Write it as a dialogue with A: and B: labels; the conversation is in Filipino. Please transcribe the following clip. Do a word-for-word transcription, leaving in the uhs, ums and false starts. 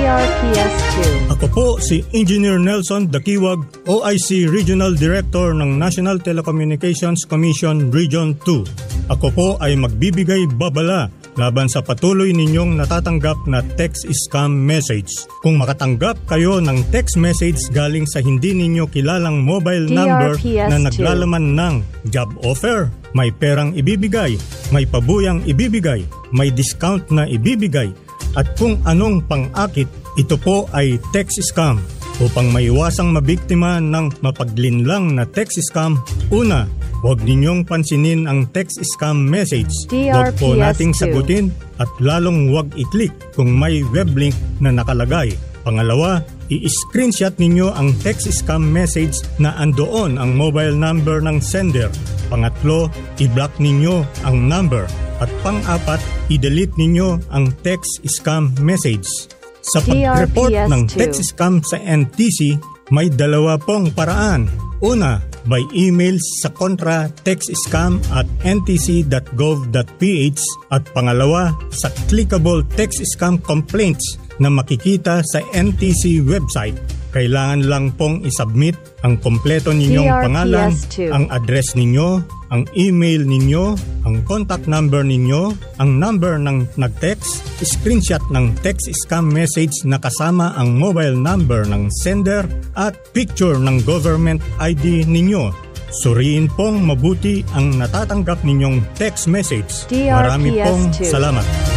A: R P S two.
B: Ako po si Engineer Nelson Dakiwag, O I C Regional Director ng National Telecommunications Commission Region two. Ako po ay magbibigay babala laban sa patuloy ninyong natatanggap na text scam message. Kung makatanggap kayo ng text message galing sa hindi ninyo kilalang mobile number
A: D R P S
B: na naglalaman ng job offer, may perang ibibigay, may pabuyang ibibigay, may discount na ibibigay, at kung anong pang-akit, ito po ay text scam. Upang maiwasang mabiktima ng mapaglinlang na text scam, una, huwag ninyong pansinin ang text scam message. Huwag po nating sagutin at lalong huwag i-click kung may web link na nakalagay. Pangalawa, i-screenshot ninyo ang text scam message na andoon ang mobile number ng sender. Pangatlo, i-block ninyo ang number. At pang-apat, i-delete ninyo ang text scam message. Sa pag-report ng text scam sa N T C, may dalawa pong paraan. Una, by email sa kontra textscam at n t c dot gov dot p h at pangalawa, sa clickable text scam complaints na makikita sa N T C website. Kailangan lang pong isubmit ang kompleto ninyong pangalan, ang address ninyo, ang email ninyo, ang contact number ninyo, ang number ng nag-text, screenshot ng text scam message na kasama ang mobile number ng sender at picture ng government I D ninyo. Suriin pong mabuti ang natatanggap ninyong text message. Marami pong salamat.